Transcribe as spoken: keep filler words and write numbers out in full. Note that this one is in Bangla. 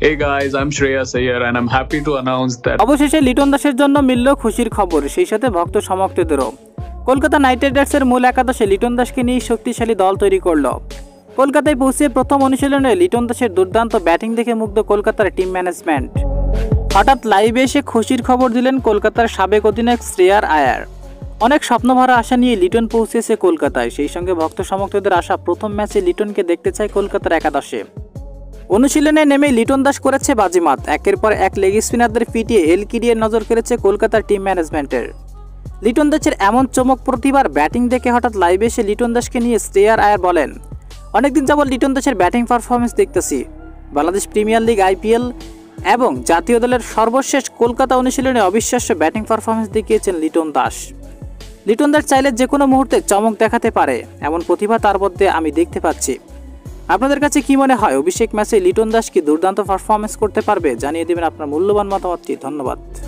Hey guys, I'm Shreyas here and I'm happy to announce that অবশেষে লিটন দাসের জন্য মিলল খুশির খবর, সেই সাথে ভক্ত সমর্থকদেরও। কলকাতা নাইট রাইডার্সের মূল একাদশে লিটন দাসকে নিয়ে শক্তিশালী দল তৈরি করল। কলকাতায় পৌঁছে প্রথম অনুশীলনে লিটন দাসের দুর্দান্ত ব্যাটিং দেখে মুগ্ধ কলকাতার টিম ম্যানেজমেন্ট। হঠাৎ লাইভে এসে খুশির খবর দিলেন কলকাতার সাবেক অধিনায়ক শ্রেয়ার আয়ার। অনেক স্বপ্নভরা আশা নিয়ে লিটন পৌঁছেছে কলকাতায়, সেই সঙ্গে ভক্ত সমর্থকদের আশা প্রথম ম্যাচে লিটনকে দেখতে চায় কলকাতার একাদশে। অনুশীলনে নেমে লিটন দাস করেছে বাজিমাত, একের পর এক লেগ স্পিনারদের পিটিয়ে এলকিডিয়ে নজর কেড়েছে কলকাতার টিম ম্যানেজমেন্টের। লিটন দাসের এমন চমক প্রতিবার ব্যাটিং দেখে হঠাৎ লাইভে এসে লিটন দাসকে নিয়ে শ্রেয়ার আয়ার বলেন, অনেকদিন যাবৎ লিটন দাসের ব্যাটিং পারফরমেন্স দেখতেছি। বাংলাদেশ প্রিমিয়ার লিগ, আইপিএল এবং জাতীয় দলের সর্বশেষ কলকাতা অনুশীলনে অবিশ্বাস্য ব্যাটিং পারফরমেন্স দেখিয়েছেন লিটন দাস। লিটন দাস চাইলে যে কোনো মুহূর্তে চমক দেখাতে পারে, এমন প্রতিভা তার মধ্যে আমি দেখতে পাচ্ছি। আপনাদের কাছে কি মনে হয়, অভিষেক ম্যাচে লিটন দাস কি দুর্দান্ত পারফরমেন্স করতে পারবে? জানিয়ে দেবেন আপনার মূল্যবান মতামতটি। ধন্যবাদ।